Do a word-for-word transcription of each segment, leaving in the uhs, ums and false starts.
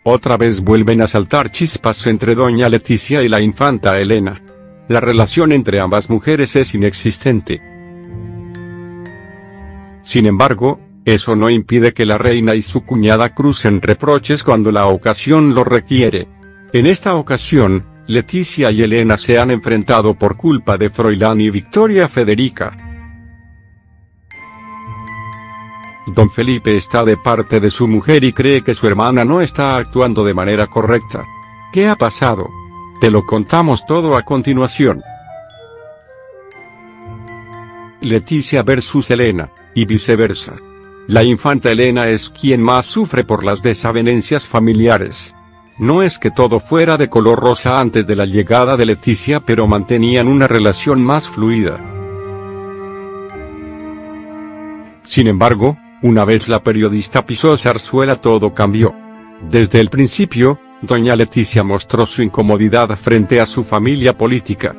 Otra vez vuelven a saltar chispas entre doña Leticia y la infanta Elena. La relación entre ambas mujeres es inexistente. Sin embargo, eso no impide que la reina y su cuñada crucen reproches cuando la ocasión lo requiere. En esta ocasión, Leticia y Elena se han enfrentado por culpa de Froilán y Victoria Federica. Don Felipe está de parte de su mujer y cree que su hermana no está actuando de manera correcta. ¿Qué ha pasado? Te lo contamos todo a continuación. Leticia versus Elena, y viceversa. La infanta Elena es quien más sufre por las desavenencias familiares. No es que todo fuera de color rosa antes de la llegada de Leticia, pero mantenían una relación más fluida. Sin embargo, una vez la periodista pisó Zarzuela todo cambió. Desde el principio, doña Leticia mostró su incomodidad frente a su familia política.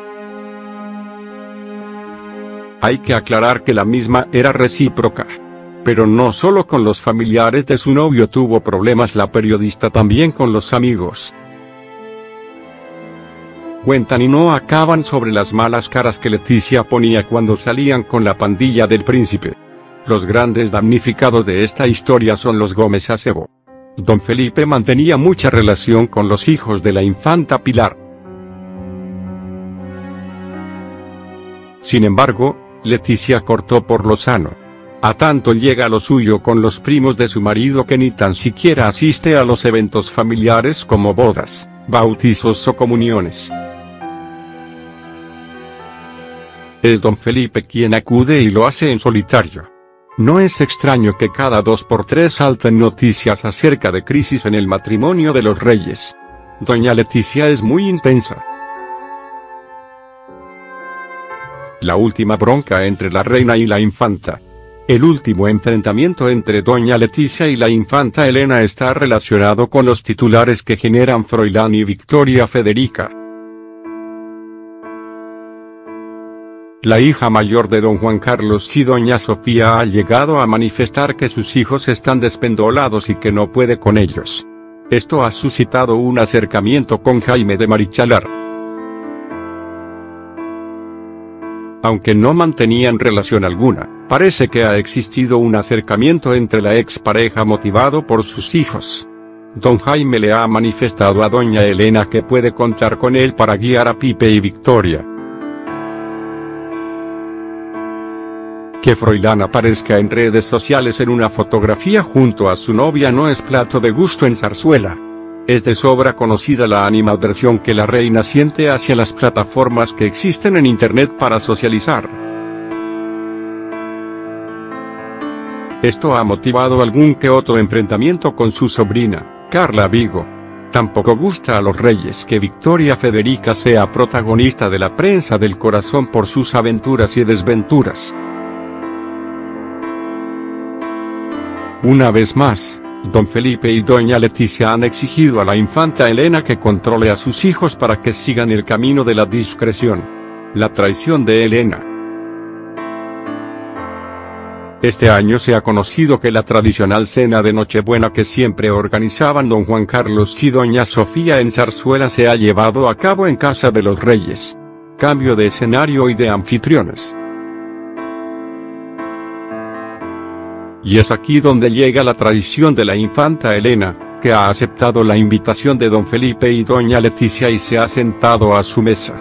Hay que aclarar que la misma era recíproca. Pero no solo con los familiares de su novio tuvo problemas la periodista, también con los amigos. Cuentan y no acaban sobre las malas caras que Leticia ponía cuando salían con la pandilla del príncipe. Los grandes damnificados de esta historia son los Gómez Acebo. Don Felipe mantenía mucha relación con los hijos de la infanta Pilar. Sin embargo, Leticia cortó por lo sano. A tanto llega lo suyo con los primos de su marido que ni tan siquiera asiste a los eventos familiares como bodas, bautizos o comuniones. Es don Felipe quien acude y lo hace en solitario. No es extraño que cada dos por tres salten noticias acerca de crisis en el matrimonio de los reyes. Doña Leticia es muy intensa. La última bronca entre la reina y la infanta. El último enfrentamiento entre doña Leticia y la infanta Elena está relacionado con los titulares que generan Froilán y Victoria Federica. La hija mayor de don Juan Carlos y doña Sofía ha llegado a manifestar que sus hijos están despendolados y que no puede con ellos. Esto ha suscitado un acercamiento con Jaime de Marichalar. Aunque no mantenían relación alguna, parece que ha existido un acercamiento entre la expareja motivado por sus hijos. Don Jaime le ha manifestado a doña Elena que puede contar con él para guiar a Pipe y Victoria. Que Froilán aparezca en redes sociales en una fotografía junto a su novia no es plato de gusto en Zarzuela. Es de sobra conocida la animadversión que la reina siente hacia las plataformas que existen en internet para socializar. Esto ha motivado algún que otro enfrentamiento con su sobrina, Carla Vigo. Tampoco gusta a los reyes que Victoria Federica sea protagonista de la prensa del corazón por sus aventuras y desventuras. Una vez más, don Felipe y doña Leticia han exigido a la infanta Elena que controle a sus hijos para que sigan el camino de la discreción. La traición de Elena. Este año se ha conocido que la tradicional cena de Nochebuena que siempre organizaban don Juan Carlos y doña Sofía en Zarzuela se ha llevado a cabo en casa de los reyes. Cambio de escenario y de anfitriones. Y es aquí donde llega la traición de la infanta Elena, que ha aceptado la invitación de don Felipe y doña Leticia y se ha sentado a su mesa.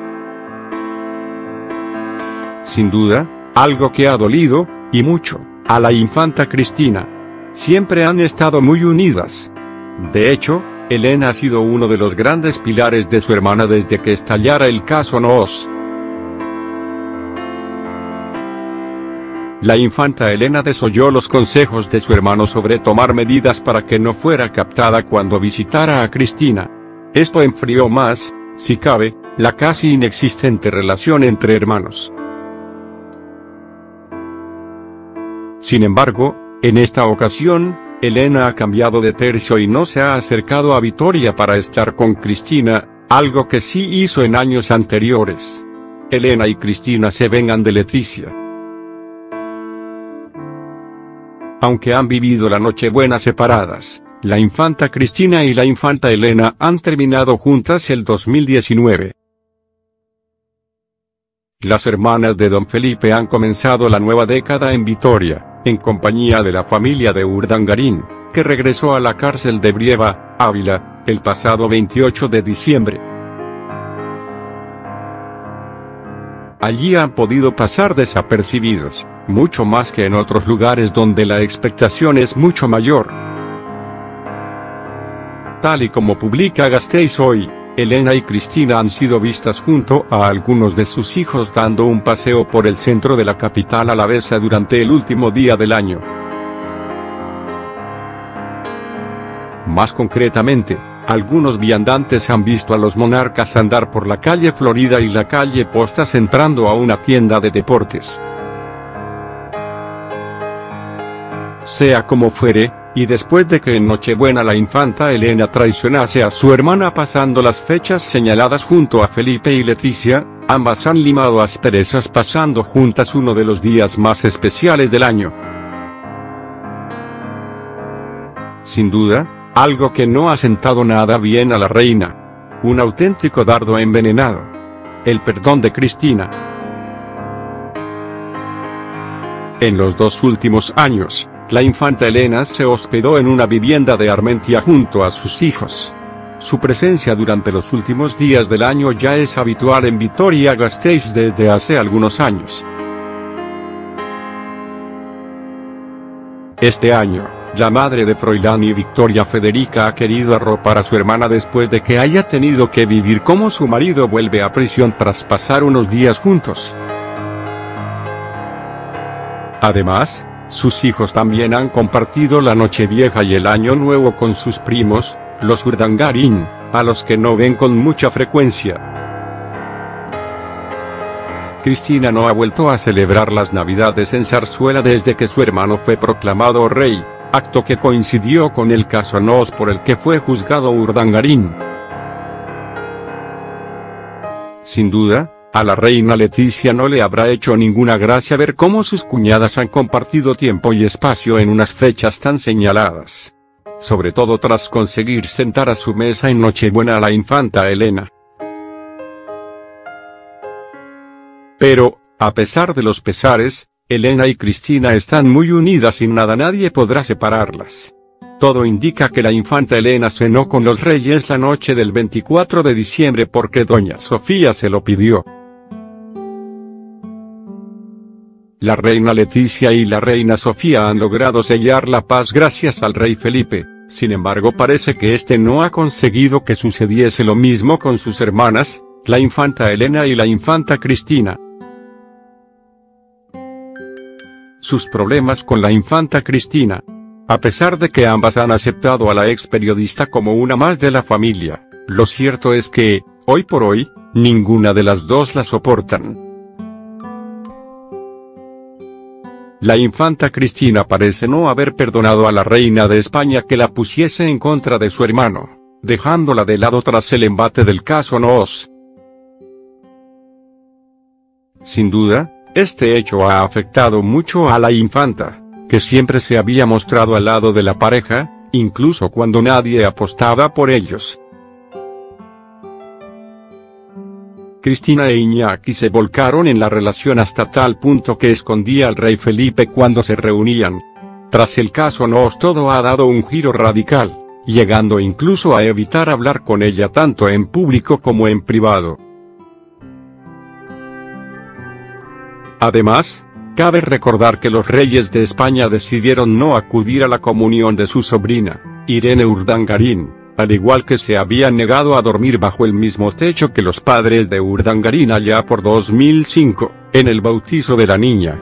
Sin duda, algo que ha dolido, y mucho, a la infanta Cristina. Siempre han estado muy unidas. De hecho, Elena ha sido uno de los grandes pilares de su hermana desde que estallara el caso Noos. La infanta Elena desoyó los consejos de su hermano sobre tomar medidas para que no fuera captada cuando visitara a Cristina. Esto enfrió más, si cabe, la casi inexistente relación entre hermanos. Sin embargo, en esta ocasión, Elena ha cambiado de tercio y no se ha acercado a Victoria para estar con Cristina, algo que sí hizo en años anteriores. Elena y Cristina se vengan de Leticia. Aunque han vivido la Nochebuena separadas, La infanta Cristina y la infanta Elena han terminado juntas el dos mil diecinueve. Las hermanas de don Felipe han comenzado la nueva década en Vitoria, en compañía de la familia de Urdangarín, que regresó a la cárcel de Brieva, Ávila, el pasado veintiocho de diciembre. Allí han podido pasar desapercibidos, mucho más que en otros lugares donde la expectación es mucho mayor. Tal y como publica Gasteiz hoy, Elena y Cristina han sido vistas junto a algunos de sus hijos dando un paseo por el centro de la capital alavesa durante el último día del año. Más concretamente, algunos viandantes han visto a los monarcas andar por la calle Florida y la calle Postas entrando a una tienda de deportes. Sea como fuere, y después de que en Nochebuena la infanta Elena traicionase a su hermana pasando las fechas señaladas junto a Felipe y Leticia, ambas han limado asperezas pasando juntas uno de los días más especiales del año. Sin duda, algo que no ha sentado nada bien a la reina. Un auténtico dardo envenenado. El perdón de Cristina. En los dos últimos años, la infanta Elena se hospedó en una vivienda de Armentia junto a sus hijos. Su presencia durante los últimos días del año ya es habitual en Vitoria-Gasteiz desde hace algunos años. Este año, la madre de Froilán y Victoria Federica ha querido arropar a su hermana después de que haya tenido que vivir como su marido vuelve a prisión tras pasar unos días juntos. Además, sus hijos también han compartido la Nochevieja y el Año Nuevo con sus primos, los Urdangarín, a los que no ven con mucha frecuencia. Cristina no ha vuelto a celebrar las Navidades en Zarzuela desde que su hermano fue proclamado rey, acto que coincidió con el caso Noos por el que fue juzgado Urdangarín. Sin duda, a la reina Leticia no le habrá hecho ninguna gracia ver cómo sus cuñadas han compartido tiempo y espacio en unas fechas tan señaladas. Sobre todo tras conseguir sentar a su mesa en Nochebuena a la infanta Elena. Pero, a pesar de los pesares, Elena y Cristina están muy unidas y nada nadie podrá separarlas. Todo indica que la infanta Elena cenó con los reyes la noche del veinticuatro de diciembre porque doña Sofía se lo pidió. La reina Leticia y la reina Sofía han logrado sellar la paz gracias al rey Felipe, sin embargo parece que este no ha conseguido que sucediese lo mismo con sus hermanas, la infanta Elena y la infanta Cristina. Sus problemas con la infanta Cristina. A pesar de que ambas han aceptado a la ex periodista como una más de la familia, lo cierto es que, hoy por hoy, ninguna de las dos la soportan. La infanta Cristina parece no haber perdonado a la reina de España que la pusiese en contra de su hermano, dejándola de lado tras el embate del caso Noos. Sin duda, este hecho ha afectado mucho a la infanta, que siempre se había mostrado al lado de la pareja, incluso cuando nadie apostaba por ellos. Cristina e Iñaki se volcaron en la relación hasta tal punto que escondía al rey Felipe cuando se reunían. Tras el caso Noos todo ha dado un giro radical, llegando incluso a evitar hablar con ella tanto en público como en privado. Además, cabe recordar que los reyes de España decidieron no acudir a la comunión de su sobrina, Irene Urdangarín, al igual que se habían negado a dormir bajo el mismo techo que los padres de Urdangarín allá por dos mil cinco, en el bautizo de la niña.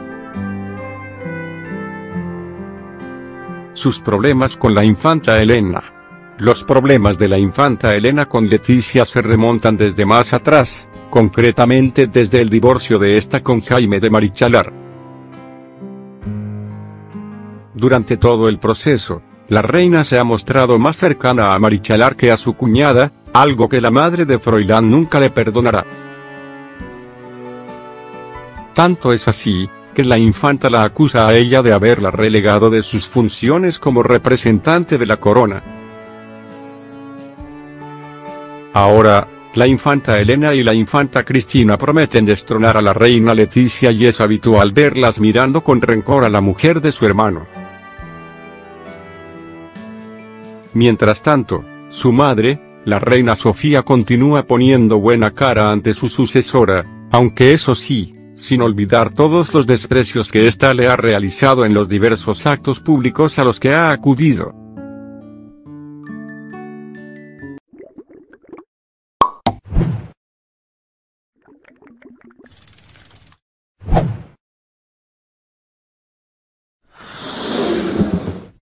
Sus problemas con la infanta Elena. Los problemas de la infanta Elena con Leticia se remontan desde más atrás, concretamente desde el divorcio de esta con Jaime de Marichalar. Durante todo el proceso, la reina se ha mostrado más cercana a Marichalar que a su cuñada, algo que la madre de Froilán nunca le perdonará. Tanto es así, que la infanta la acusa a ella de haberla relegado de sus funciones como representante de la corona. Ahora, la infanta Elena y la infanta Cristina prometen destronar a la reina Leticia y es habitual verlas mirando con rencor a la mujer de su hermano. Mientras tanto, su madre, la reina Sofía, continúa poniendo buena cara ante su sucesora, aunque eso sí, sin olvidar todos los desprecios que ésta le ha realizado en los diversos actos públicos a los que ha acudido.